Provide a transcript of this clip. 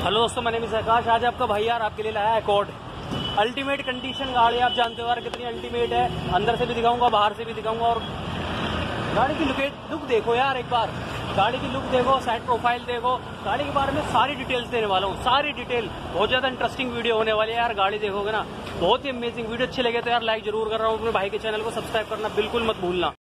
Hello दोस्तों, मैंने name is आकाश। आज आपका भाई यार आपके लिए लाया है अकॉर्ड। अल्टीमेट कंडीशन गाड़ी, आप जानते हो यार कितनी अल्टीमेट है। अंदर से भी दिखाऊंगा, बाहर से भी दिखाऊंगा। और गाड़ी की लुक देखो यार एक बार, गाड़ी की लुक देखो, साइड प्रोफाइल देखो, गाड़ी के बारे में सारी डिटेल्स देने वाला हूँ, सारी डिटेल। बहुत ज्यादा इंटरेस्टिंग वीडियो होने वाली है यार। गाड़ी देखोगे ना, बहुत ही अमेजिंग। वीडियो अच्छी लगे तो यार लाइक जरूर कर रहा हूँ। अपने भाई के चैनल को सब्सक्राइब करना बिल्कुल मत भूलना।